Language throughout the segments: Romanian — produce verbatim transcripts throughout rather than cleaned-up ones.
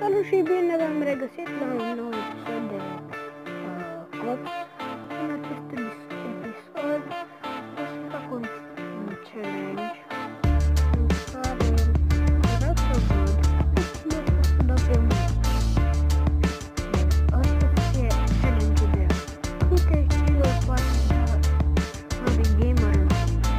Salut și bine v-am regăsit la un nou episod de uh, Cops. În acest episod o să fac un, un challenge în care vreau să văd cât eu pot să dau pe mână. Asta fie challenge-ul de câte kill-uri poate da Robbie Gamer în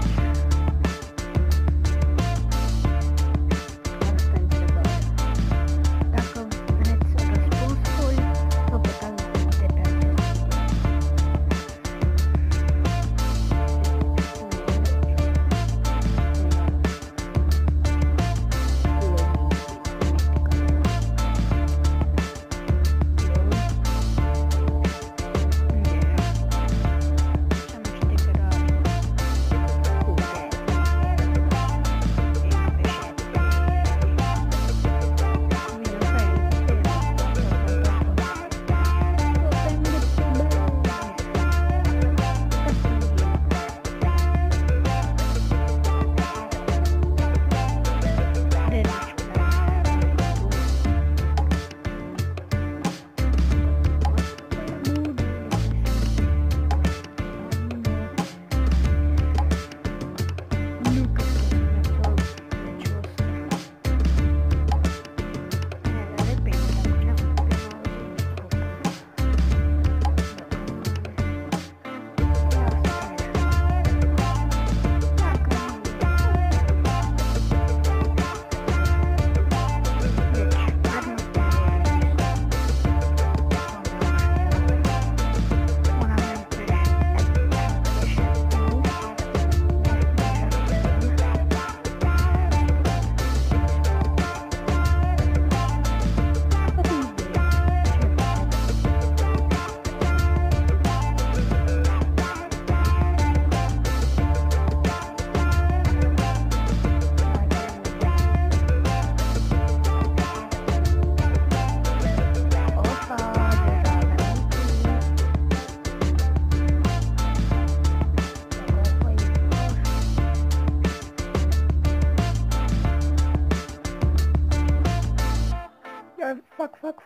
Fac, fac,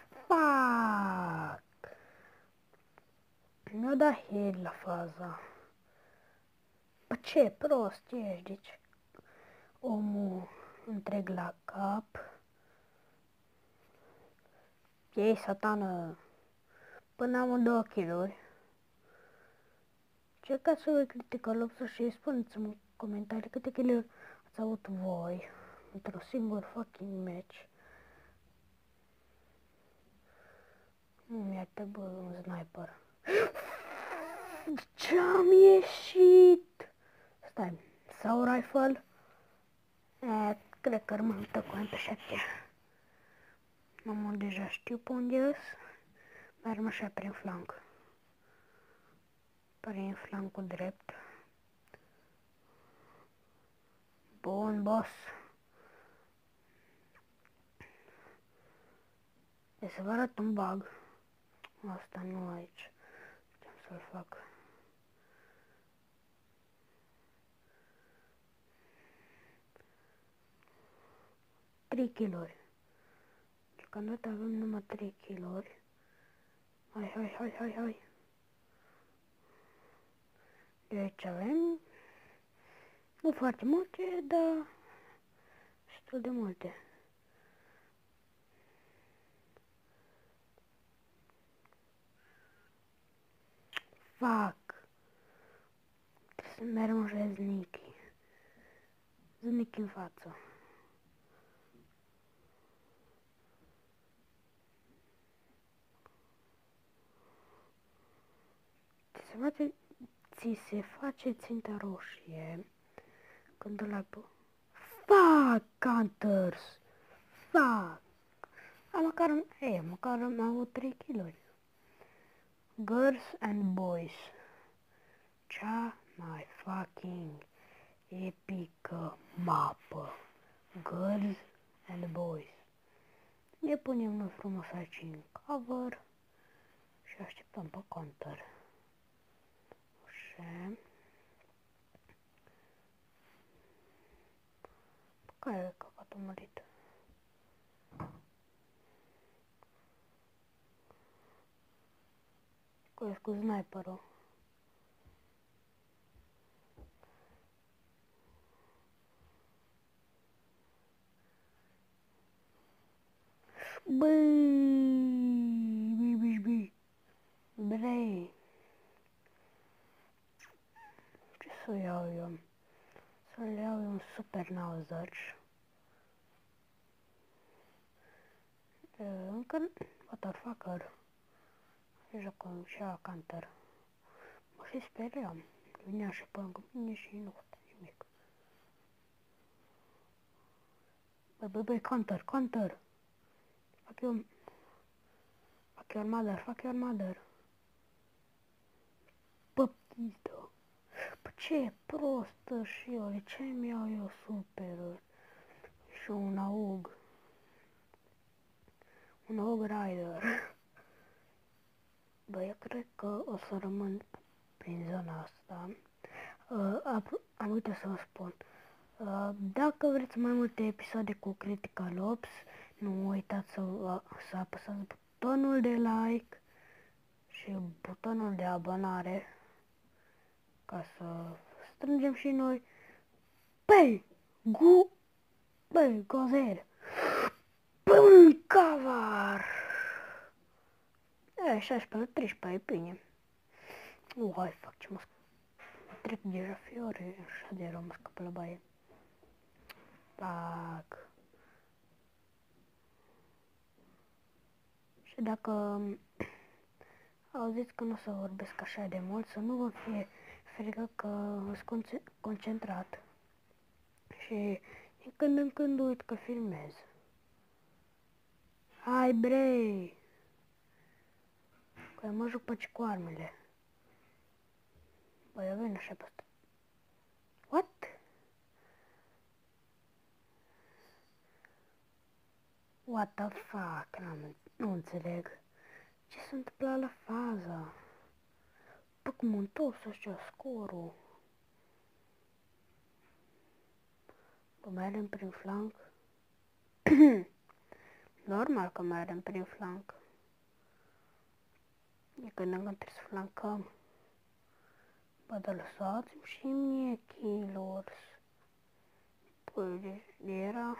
fac! Mi-a dat head la faza. Bă, ce prost ești, deci omul întreg la cap. Ei, satană, până am două kill-uri. Încercați să vă critică luptă și spuneți-mi în comentarii câte kill-uri ați avut voi într-un singur fucking match. Nu mi-ar trebui un sniper. Ce-am ieșit? Stai, sau rifle? E, cred că rămân cu M P șapte. Mamă, deja știu pe unde ies. Mergem așa prin flanc. Prin flancul drept. Bun, boss. E să vă arăt un bug. Asta nu aici. Putem să-l fac. trei kill-uri. Deocamdată avem numai trei kill-uri. Hai, hai, hai, hai, hai. De aici avem nu foarte multe, dar destul de multe. Fuck! Trebuie să mergem așa sneaky. Sneaky în față. Ți se face, ți se face ținta roșie când îl ai pe... Fuck, Hunters! Fuck! A, măcar, e, măcar am avut trei kill-uri. Girls and boys. Cea mai fucking epică mapă. Girls and boys. Ne punem noi frumos aici în cover și așteptăm pe counter. Așa. Care e căcatul mărit? Cu, cu sniperul. Băi, băi, băi, băi. Brei. Ce să iau eu? Să-l iau eu un super nouăzeci. Încă... Motherfucker. Jocăm și a counter. Mă și speriam. Vinea și până cu mine și nu făcut nimic. Băi, băi, băi, counter, counter. Fuck your... Fuck your mother, fuck your mother. Bă, pizda. Bă, ce e prostă și eu, de ce mi iau eu super? Și un aug. Un aug rider. Bă, eu cred că o să rămân prin zona asta. Uh, am, am uitat să vă spun. Uh, dacă vreți mai multe episoade cu Critical Ops, nu uitați să, uh, să apăsați butonul de like și butonul de abonare ca să strângem și noi. Băi, gu, băi, gozer, băi, cavar. E, șaisprezece la treisprezece, e bine. Nu, hai, fac ce mă trec deja fiore, așa de rău mă scapă la baie. Pac. Și dacă auziți că nu o să vorbesc așa de mult, să nu vă fie frică că sunt concentrat. Și din când în când uit că filmez. Hai bre! Că mă juc pe cu armele. Băi, eu vin așa pe asta. What? What the fuck? Nu, nu înțeleg. Ce se întâmplă la faza? Bă, cum întors ăștia scorul. Bă, mergem prin flanc. Normal că mergem prin flanc. E când încă trebuie să flancăm. Bă, dar lăsați-mi și mie kill-uri. Păi, era...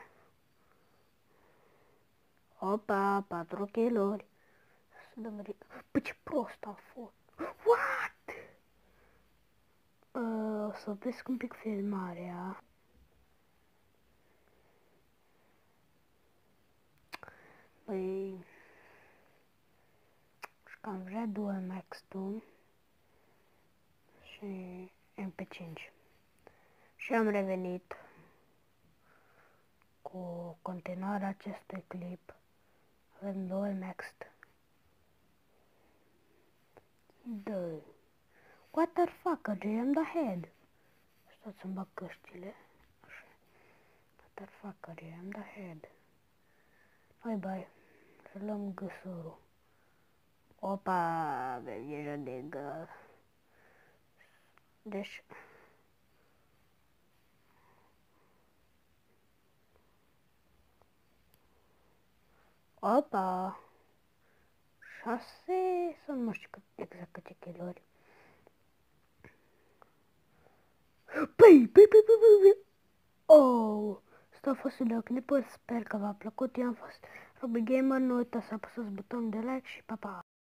Opa, patru kill-uri. Să dăm ri... Bă, ce prost am fost. What? Uh, o să opresc un pic filmarea. Păi... că am vrea Dual Max doi și M P cinci. Și am revenit cu continuarea acestui clip. Avem Dual Max. Dă. What the fuck, I am the head. Stați să-mi bag căștile. Așa. What the fuck, I am the head. Bye bye. Reluăm găsurul. Opa, avem deja de găs. Deci... Opa! șase sau nu știu cât, exact câte kill-uri. Păi, păi, păi, păi, păi, oh! Asta a fost videoclipul, sper că v-a plăcut. Eu am fost Robi Gamer, nu uitați să apăsați butonul de like și pa, pa!